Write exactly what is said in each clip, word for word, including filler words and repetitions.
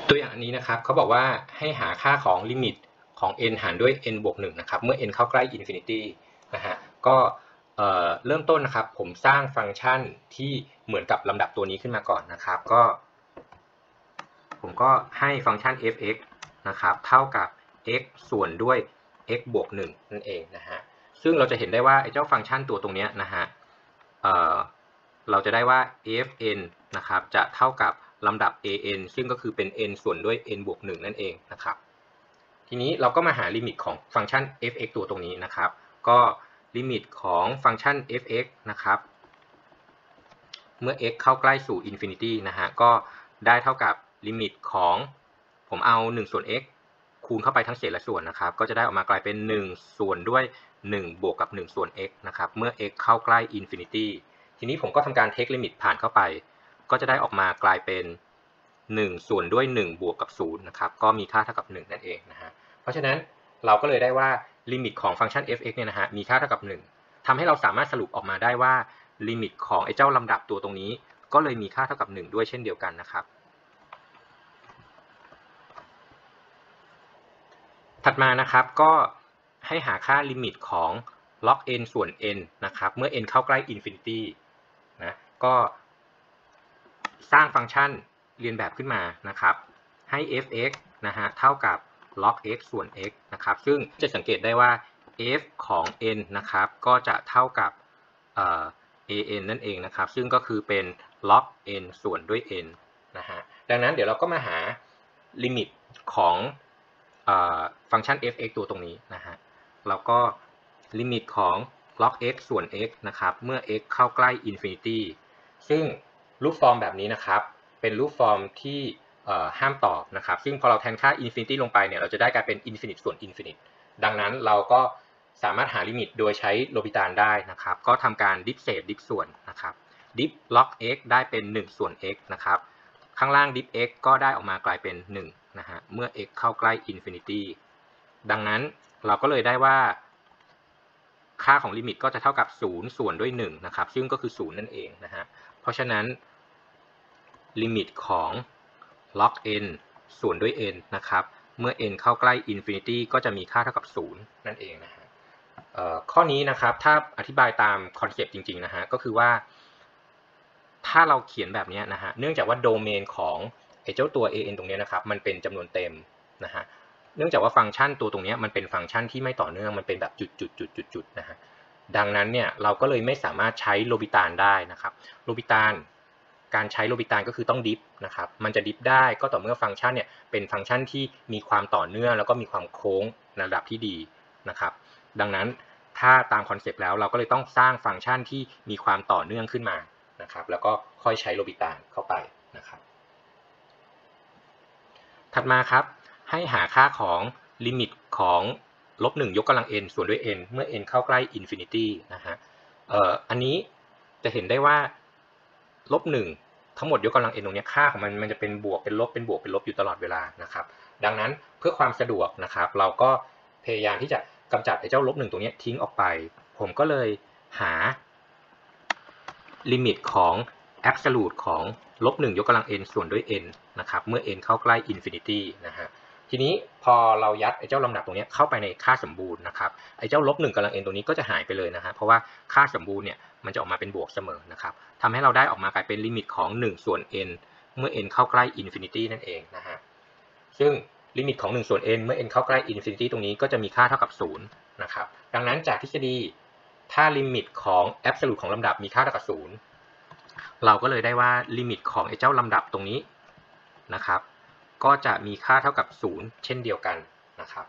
ตัวอย่างอันนี้นะครับเขาบอกว่าให้หาค่าของลิมิตของ n หารด้วย n บวกหนึ่งนะครับเมื่อ n เข้าใกล้ infinity นะฮะก็เอ่อเริ่มต้นนะครับผมสร้างฟังก์ชันที่เหมือนกับลำดับตัวนี้ขึ้นมาก่อนนะครับก็ผมก็ให้ฟังก์ชัน f(x) นะครับเท่ากับ x ส่วนด้วย x บวกหนึ่งนั่นเองนะฮะซึ่งเราจะเห็นได้ว่าไอ้เจ้าฟังก์ชันตัวตรงนี้นะฮะเอ่อเราจะได้ว่า fn นะครับจะเท่ากับลำดับ an ซึ่งก็คือเป็น n ส่วนด้วย n บวกหนึ่งนั่นเองนะครับทีนี้เราก็มาหาลิมิตของฟังก์ชัน f(x) ตัวตรงนี้นะครับก็ลิมิตของฟังก์ชัน f(x) นะครับเมื่อ x เข้าใกล้สู่ infinity นะฮะก็ได้เท่ากับลิมิตของผมเอาหนึ่งส่วน x คูณเข้าไปทั้งเศษและส่วนนะครับก็จะได้ออกมากลายเป็นหนึ่งส่วนด้วยหนึ่งบวกกับหนึ่งส่วน x นะครับเมื่อ x เข้าใกล้ infinity ทีนี้ผมก็ทำการ take limit ผ่านเข้าไปก็จะได้ออกมากลายเป็นหนึ่งส่วนด้วยหนึ่งบวกกับศูนย์นะครับก็มีค่าเท่ากับหนึ่งนั่นเองนะฮะเพราะฉะนั้นเราก็เลยได้ว่าลิมิตของฟังก์ชัน f(x) เนี่ยนะฮะมีค่าเท่ากับหนึ่งทำให้เราสามารถสรุปออกมาได้ว่าลิมิตของไอ้เจ้าลำดับตัวตรงนี้ก็เลยมีค่าเท่ากับหนึ่งด้วยเช่นเดียวกันนะครับถัดมานะครับก็ให้หาค่าลิมิตของ log n ส่วน n นะครับเมื่อ n เข้าใกล้ infinity นะก็สร้างฟังก์ชันเรียนแบบขึ้นมานะครับให้ f(x) นะฮะเท่ากับ log x ส่วน x นะครับซึ่งจะสังเกตได้ว่า f ของ n นะครับก็จะเท่ากับan นั่นเองนะครับซึ่งก็คือเป็น log n ส่วนด้วย n นะฮะดังนั้นเดี๋ยวเราก็มาหาลิมิตของฟังก์ชัน f(x) ตัวตรงนี้นะฮะเราก็ลิมิตของ log x ส่วน x นะครับเมื่อ x เข้าใกล้ infinity ซึ่งรูปฟอร์มแบบนี้นะครับเป็นรูปฟอร์มที่ห้ามตอบนะครับซึ่งพอเราแทนค่า infinity ลงไปเนี่ยเราจะได้กลายเป็น infinite ส่วน infinite ดังนั้นเราก็สามารถหาลิมิตโดยใช้โลปิตานได้นะครับก็ทำการดิฟเศษดิฟส่วนนะครับดิฟ log x ได้เป็นหนึ่งส่วน x นะครับข้างล่างดิฟ x ก็ได้ออกมากลายเป็นหนึ่งนะฮะเมื่อ x เข้าใกล้ infinity ดังนั้นเราก็เลยได้ว่าค่าของลิมิตก็จะเท่ากับศูนย์ส่วนด้วยหนึ่งนะครับซึ่งก็คือศูนย์นั่นเองนะฮะเพราะฉะนั้นลิมิตของ log n ส่วนด้วย n นะครับเมื่อ n เข้าใกล้ infinity ก็จะมีค่าเท่ากับศูนย์นั่นเองนะฮะข้อนี้นะครับถ้าอธิบายตามคอนเซปต์จริงๆนะฮะก็คือว่าถ้าเราเขียนแบบนี้นะฮะเนื่องจากว่าโดเมนของไอ้เจ้าตัว an ตรงนี้นะครับมันเป็นจำนวนเต็มนะฮะเนื่องจากว่าฟังก์ชันตัวตรงนี้มันเป็นฟังก์ชันที่ไม่ต่อเนื่องมันเป็นแบบจุดๆๆๆนะฮะดังนั้นเนี่ยเราก็เลยไม่สามารถใช้โลปิตานได้นะครับโลปิตานการใช้โลปิตานก็คือต้องดิฟนะครับมันจะดิฟได้ก็ต่อเมื่อฟังก์ชันเนี่ยเป็นฟังก์ชันที่มีความต่อเนื่องแล้วก็มีความโค้งในระดับที่ดีนะครับดังนั้นถ้าตามคอนเซปต์แล้วเราก็เลยต้องสร้างฟังก์ชันที่มีความต่อเนื่องขึ้นมานะครับแล้วก็ค่อยใช้โลปิตานเข้าไปนะครับถัดมาครับให้หาค่าของลิมิตของลบหนึ่งยกกำลัง n ส่วนด้วย n เมื่อ n เข้าใกล้ infinity นะฮะเอ่ออันนี้จะเห็นได้ว่าลบหนึ่งทั้งหมดยกกำลัง n ตรงนี้ค่าของมันมันจะเป็นบวกเป็นลบเป็นบวกเป็นลบอยู่ตลอดเวลานะครับดังนั้นเพื่อความสะดวกนะครับเราก็พยายามที่จะกำจัดไอ้เจ้าลบหนึ่งตรงนี้ทิ้งออกไปผมก็เลยหาลิมิตของ absolute ของลบหนึ่งยกกำลัง n ส่วนด้วย n นะครับเมื่อ n เข้าใกล้ infinity นะฮะทีนี้พอเรายัดไอ้เจ้าลำดับตรงนี้เข้าไปในค่าสมบูรณ์นะครับไอ้เจ้าลบหนึ่งกำลัง n ตรงนี้ก็จะหายไปเลยนะฮะเพราะว่าค่าสมบูรณ์เนี่ยมันจะออกมาเป็นบวกเสมอนะครับทำให้เราได้ออกมากลายเป็นลิมิตของหนึ่งส่วน n เมื่อ n เข้าใกล้ infinity นั่นเองนะฮะซึ่งลิมิตของหนึ่งส่วน n เมื่อ n เข้าใกล้ infinity ตรงนี้ก็จะมีค่าเท่ากับศูนย์นะครับดังนั้นจากทฤษฎีถ้าลิมิตของ absolute ของลำดับมีค่าเท่ากับศูนย์เราก็เลยได้ว่าลิมิตของไอ้เจ้าลำดับตรงนี้นะครับก็จะมีค่าเท่ากับศูนย์เช่นเดียวกันนะครับ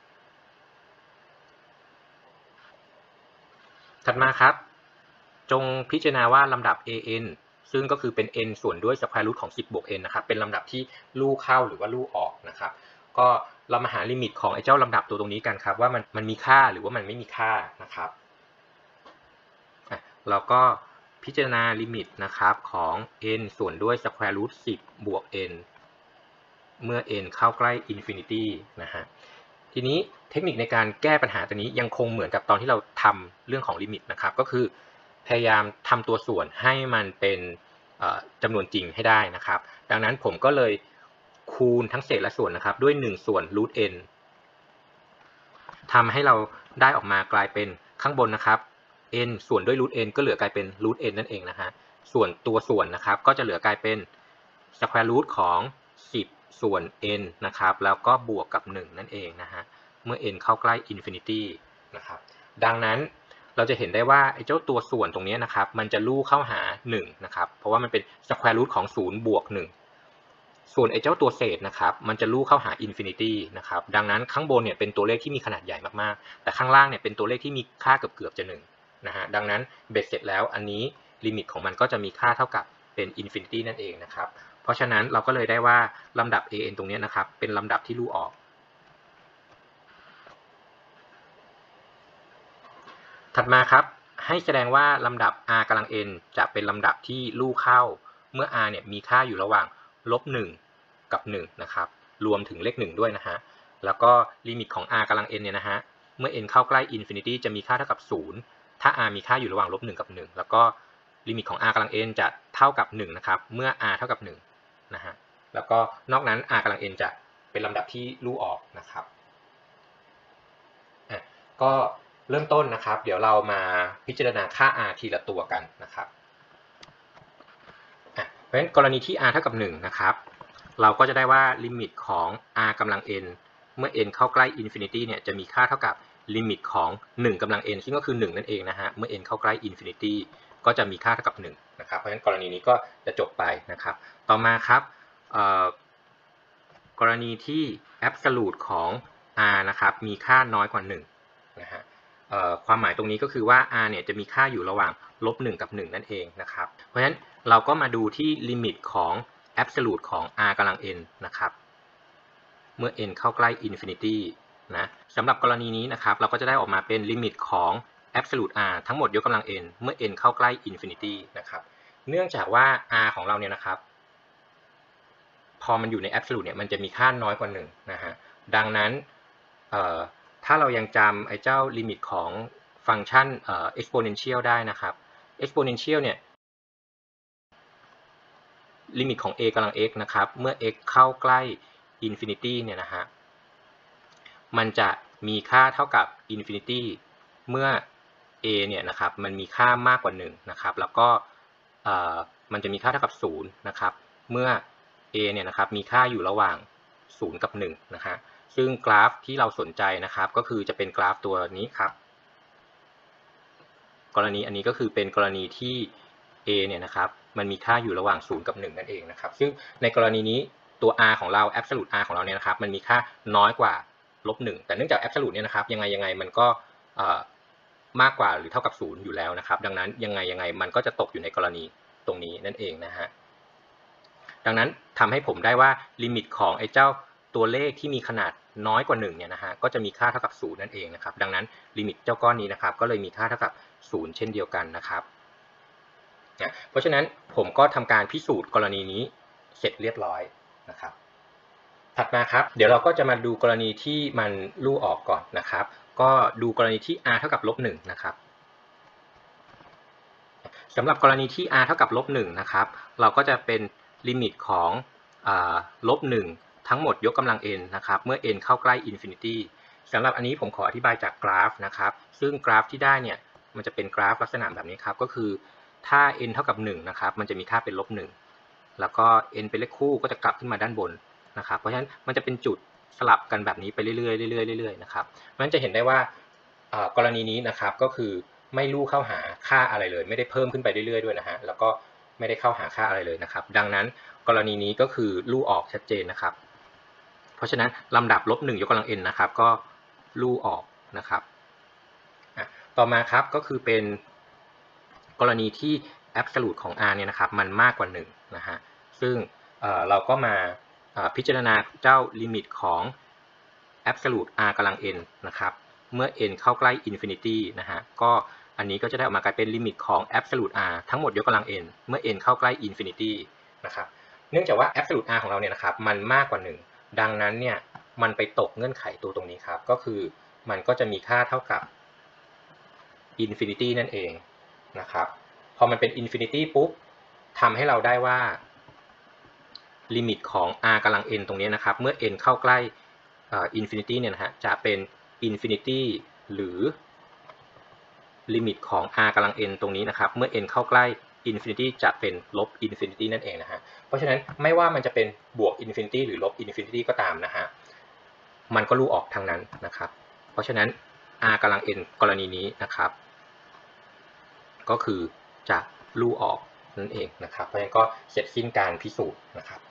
ถัดมาครับจงพิจารณาว่าลำดับ an ซึ่งก็คือเป็น n ส่วนด้วย square root ของสิบบวก n นะครับเป็นลำดับที่ลู่เข้าหรือว่าลู่ออกนะครับก็เรามาหาลิมิตของไอ้เจ้าลำดับตัวตรงนี้กันครับว่ามันมันมีค่าหรือว่ามันไม่มีค่านะครับเราก็พิจารณาลิมิตนะครับของ n ส่วนด้วย square root สิบบวก n เมื่อ n เข้าใกล้ infinity นะฮะทีนี้เทคนิคในการแก้ปัญหาตัวนี้ยังคงเหมือนกับตอนที่เราทำเรื่องของลิมิตนะครับก็คือพยายามทำตัวส่วนให้มันเป็นจำนวนจริงให้ได้นะครับดังนั้นผมก็เลยคูณทั้งเศษและส่วนนะครับด้วยหนึ่งส่วน รูท n ทำให้เราได้ออกมากลายเป็นข้างบนนะครับ n ส่วนด้วย รูท n ก็เหลือกลายเป็น รูท n นั่นเองนะฮะส่วนตัวส่วนนะครับก็จะเหลือกลายเป็น square root ของสิบส่วน n นะครับแล้วก็บวกกับหนึ่งนั่นเองนะฮะเมื่อ n เข้าใกล้ infinity นะครับดังนั้นเราจะเห็นได้ว่าไอ้เจ้าตัวส่วนตรงนี้นะครับมันจะลู่เข้าหาหนึ่งนะครับเพราะว่ามันเป็น square root ของศูนย์บวกหนึ่งส่วนไอ้เจ้าตัวเศษนะครับมันจะลู่เข้าหา infinity นะครับดังนั้นข้างบนเนี่ยเป็นตัวเลขที่มีขนาดใหญ่มากๆแต่ข้างล่างเนี่ยเป็นตัวเลขที่มีค่าเกือบๆจะหนึ่งนะฮะดังนั้นเบ็ดเสร็จแล้วอันนี้ลิมิตของมันก็จะมีค่าเท่ากับเป็น infinity นั่นเองนะครับเพราะฉะนั้นเราก็เลยได้ว่าลำดับ an ตรงนี้นะครับเป็นลำดับที่ลู่ออกถัดมาครับให้แสดงว่าลำดับ r กำลัง n จะเป็นลำดับที่ลู่เข้าเมื่อ r เนี่ยมีค่าอยู่ระหว่างลบหนึ่งกับหนึ่งนะครับรวมถึงเลขหนึ่งด้วยนะฮะแล้วก็ลิมิตของ r กำลัง n เนี่ยนะฮะเมื่อ n เข้าใกล้ infinity จะมีค่าเท่ากับศูนย์ถ้า r มีค่าอยู่ระหว่างลบหนึ่งกับหนึ่งแล้วก็ลิมิตของ r กำลัง n จะเท่ากับหนึ่งนะครับเมื่อ r เท่ากับหนึ่งนะฮะแล้วก็นอกนั้น r กำลัง n จะเป็นลำดับที่ลู่ออกนะครับอ่ะก็เริ่มต้นนะครับเดี๋ยวเรามาพิจารณาค่า r ทีละตัวกันนะครับอ่ะเพราะฉะนั้นกรณีที่ r เท่ากับหนึ่งนะครับเราก็จะได้ว่าลิมิตของ r กำลัง n เมื่อ n เข้าใกล้ infinity เนี่ยจะมีค่าเท่ากับลิมิตของหนึ่งกำลัง n ซึ่งก็คือหนึ่งนั่นเองนะฮะเมื่อ n เข้าใกล้ infinity ก็จะมีค่าเท่ากับหนึ่งนะครับเพราะฉะนั้นกรณีนี้ก็จะจบไปนะครับต่อมาครับกรณีที่ absolute ของ r นะครับมีค่าน้อยกว่าหนึ่งนะฮะความหมายตรงนี้ก็คือว่า r เนี่ยจะมีค่าอยู่ระหว่างลบหนึ่งกับหนึ่งนั่นเองนะครับเพราะฉะนั้นเราก็มาดูที่ลิมิตของ absolute ของ r กำลัง n นะครับเมื่อ n เข้าใกล้ infinity นะสำหรับกรณีนี้นะครับเราก็จะได้ออกมาเป็นลิมิตของ absolute r ทั้งหมดยกกำลัง n เมื่อ n เข้าใกล้ infinity นะครับเนื่องจากว่า r ของเราเนี่ยนะครับพอมันอยู่ใน absolute เนี่ยมันจะมีค่าน้อยกว่าหนึ่งนะฮะดังนั้นถ้าเรายังจำไอ้เจ้าลิมิตของฟังก์ชัน exponential ได้นะครับ exponential เนี่ยลิมิตของ a กำลัง x นะครับเมื่อ x เข้าใกล้ infinity เนี่ยนะฮะมันจะมีค่าเท่ากับ infinity เมื่อ a เนี่ยนะครับมันมีค่ามากกว่าหนึ่งนะครับแล้วก็มันจะมีค่าเท่ากับศูนย์นะครับเมื่อ a เนี่ยนะครับมีค่าอยู่ระหว่างศูนย์กับหนึ่งนะฮะซึ่งกราฟที่เราสนใจนะครับก็คือจะเป็นกราฟตัวนี้ครับกรณีอันนี้ก็คือเป็นกรณีที่ a เนี่ยนะครับมันมีค่าอยู่ระหว่างศูนย์กับหนึ่งนั่นเองนะครับซึ่งในกรณีนี้ตัว r ของเรา absolute r ของเราเนี่ยนะครับมันมีค่าน้อยกว่าลบหนึ่งแต่เนื่องจาก absolute เนี่ยนะครับยังไงยังไงมันก็มากกว่าหรือเท่ากับศูนย์อยู่แล้วนะครับดังนั้นยังไงยังไงมันก็จะตกอยู่ในกรณีตรงนี้นั่นเองนะฮะดังนั้นทำให้ผมได้ว่าลิมิตของไอ้เจ้าตัวเลขที่มีขนาดน้อยกว่าหนึ่งเนี่ยนะฮะก็จะมีค่าเท่ากับศูนย์นั่นเองนะครับดังนั้นลิมิตเจ้าก้อนนี้นะครับก็เลยมีค่าเท่ากับศูนย์เช่นเดียวกันนะครับเพราะฉะนั้นผมก็ทำการพิสูจน์กรณีนี้เสร็จเรียบร้อยนะครับถัดมาครับเดี๋ยวเราก็จะมาดูกรณีที่มันลู่ออกก่อนนะครับก็ดูกรณีที่ r เท่ากับลบหนึ่งนะครับสำหรับกรณีที่ r เท่ากับลบหนึ่งนะครับเราก็จะเป็นลิมิตของลบหนึ่งทั้งหมดยกกำลัง n นะครับเมื่อ n เข้าใกล้ infinity สำหรับอันนี้ผมขออธิบายจากกราฟนะครับซึ่งกราฟที่ได้เนี่ยมันจะเป็นกราฟลักษณะแบบนี้ครับก็คือถ้า n เท่ากับหนึ่งนะครับมันจะมีค่าเป็นลบหนึ่งแล้วก็ n เป็นเลขคู่ก็จะกลับขึ้นมาด้านบนนะครับเพราะฉะนั้นมันจะเป็นจุดสลับกันแบบนี้ไปเรื่อยๆเรื่อยๆเรื่อยๆนะครับมันจะเห็นได้ว่ากรณีนี้นะครับก็คือไม่ลู่เข้าหาค่าอะไรเลยไม่ได้เพิ่มขึ้นไปเรื่อยๆด้วยนะฮะแล้วก็ไม่ได้เข้าหาค่าอะไรเลยนะครับดังนั้นกรณีนี้ก็คือลู่ออกชัดเจนนะครับเพราะฉะนั้นลำดับลบหนึ่งยกกำลัง n นะครับก็ลู่ออกนะครับต่อมาครับก็คือเป็นกรณีที่ absolute ของ r เนี่ยนะครับมันมากกว่าหนึ่งนะฮะซึ่งเราก็มาพิจารณาเจ้าลิมิตของ absolute r กำลัง n นะครับเมื่อ n เข้าใกล้ infinity นะฮะก็อันนี้ก็จะได้ออกมากลายเป็นลิมิตของ absolute r ทั้งหมดยกกำลัง n เมื่อ n เข้าใกล้ infinity นะครับเนื่องจากว่า absolute r ของเราเนี่ยนะครับมันมากกว่าหนึ่งดังนั้นเนี่ยมันไปตกเงื่อนไขตัวตรงนี้ครับก็คือมันก็จะมีค่าเท่ากับ infinity นั่นเองนะครับพอมันเป็น infinity ปุ๊บทำให้เราได้ว่าลิมิตของ r กำลัง n ตรงนี้นะครับเมื่อ n เข้าใกล้อินฟินิตี้เนี่ยนะฮะจะเป็นอินฟินิตี้หรือลิมิตของ r กำลัง n ตรงนี้นะครับเมื่อ n เข้าใกล้อินฟินิตี้จะเป็นลบอินฟินิตี้นั่นเองนะฮะเพราะฉะนั้นไม่ว่ามันจะเป็นบวกอินฟินิตี้หรือลบอินฟินิตี้ก็ตามนะฮะมันก็ลู่ออกทางนั้นนะครับเพราะฉะนั้น r กำลัง n กรณีนี้นะครับก็คือจะลู่ออกนั่นเองนะครับเพราะฉะนั้นก็เสร็จสิ้นการพิสูจน์นะครับ